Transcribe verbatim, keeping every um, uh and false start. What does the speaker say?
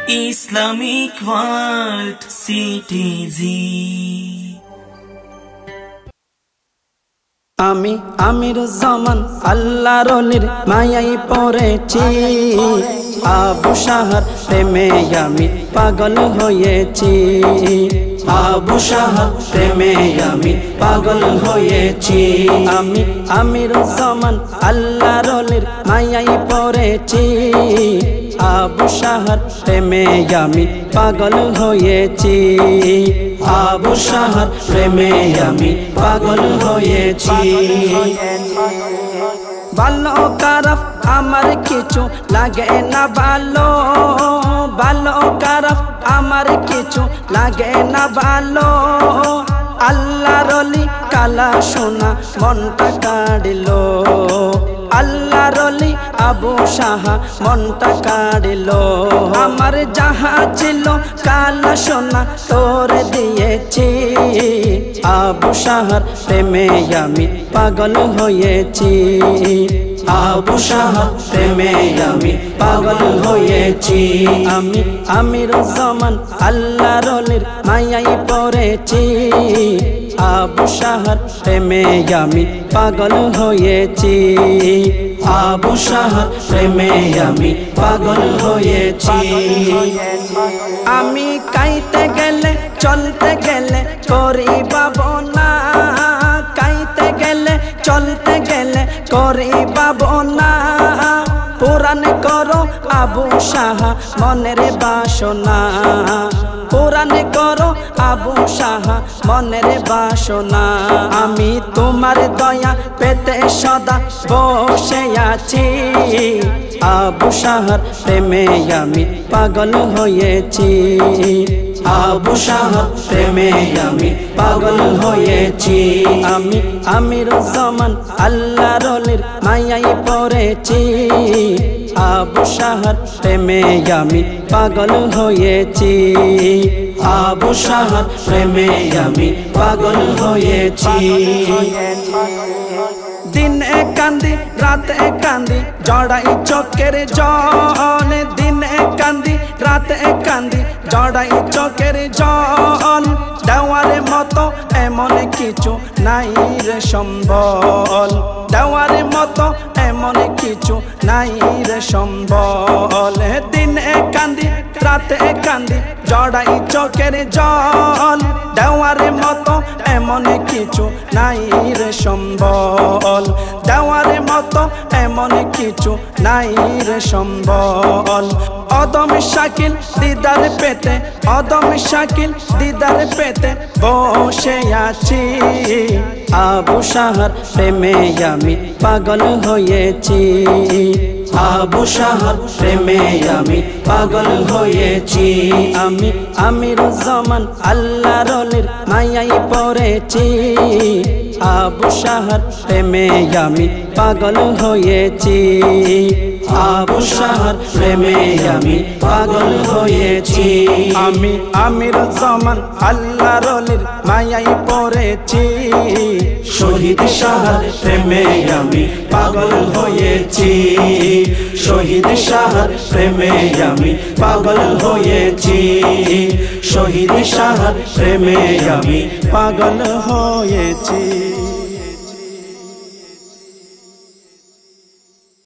Islamic World CTG. আমি আমির জামান আল্লাহর ওলির মায়াই পড়েছি, আবু শাহর প্রেমে আমি পাগল হয়েছি, আবু শাহর প্রেমে আমি পাগল হয়েছি। আমি আমির জামান আল্লাহর ওলির মায়াই পড়েছি, আবু শাহর প্রেমে আমি পাগল হয়েছি, আবু শাহর প্রেমে আমি পাগল হয়েছি। ভালো খারাপ আমার কিছু লাগে না ভালো, ভালো খারাপ আমার কিছু লাগে না ভালো। আল্লাহর ওলি কালা সোনা মনটা কাড়িলো, আল্লাহর ওলি আবু শাহ মনটা কাড়িলো। আমার যাহা ছিল কালা সোনা তোর দিয়েছি, আবু শাহর প্রেমে আমি পাগল হয়েছি, আবু শাহর প্রেমে আমি পাগল হয়েছি। আমি আমির জামান আল্লাহর ওলির মায়াই পড়েছি, আবু শাহর প্রেমে আমি পাগল হয়েছি, আবু শাহর প্রেমে আমি পাগল হয়েছি। আমি কাইতে গেলে চলতে গেলে করি বাবনা, কাইতে গেলে চলতে গেলে করি বাবনা। পুরাণ করো আবু শাহ মনের বাসনা, পুরাণ করো আবু শাহ মনের বাসনা। আমি তোমার দয়া পেতে সদা বসে আছি, আবু শাহর প্রেমে আমি পাগল হয়েছি, আবু শাহর প্রেমে আমি পাগল হয়েছি। আমি আমির জামান আল্লাহর ওলির মায়াই পড়েছি, আবু শাহর প্রেমে আমি পাগল হয়েছি, আবু শাহর প্রেমে আমি পাগল হয়েছি। দিনে কান্দি রাতে কান্দি জড়াই চোখের জল, দিনে কান্দি রাতে কান্দি জড়াই চোখের জল। দেওয়ার মতো এমন কিছু নাই রে সম্বল, দেওয়ার মতো এমন কিছু নাই রে সম্বল। দিনে কান্দি রাতে কান্দি জড়াই চোখের জল, দেওয়ার মতো এমন কিছু নাই রে সম্বল, দেওয়ার মতো এমন কিছু নাই রে সম্বল। অদম শাকিল দিদার পেতে, অদম শাকিল দিদার পেতে বসে আছি, আবু শাহর প্রেমে আমি পাগল হয়েছি, আবু শাহর প্রেমে আমি পাগল হয়েছি। আমি আমির জামান আল্লাহর ওলির মায়াই পড়েছি, আবু শাহর প্রেমে আমি পাগল হয়েছি, আবু শাহর প্রেমে আমি পাগল হয়েছি। আমি আমির জামান আল্লাহর ওলির মায়াই পড়েছি, শহীদ শাহর প্রেমে আমি পাগল হয়েছি, শহীদ শাহর প্রেমে আমি পাগল হয়েছি, শহীদ শাহর প্রেমে আমি পাগল হয়েছি।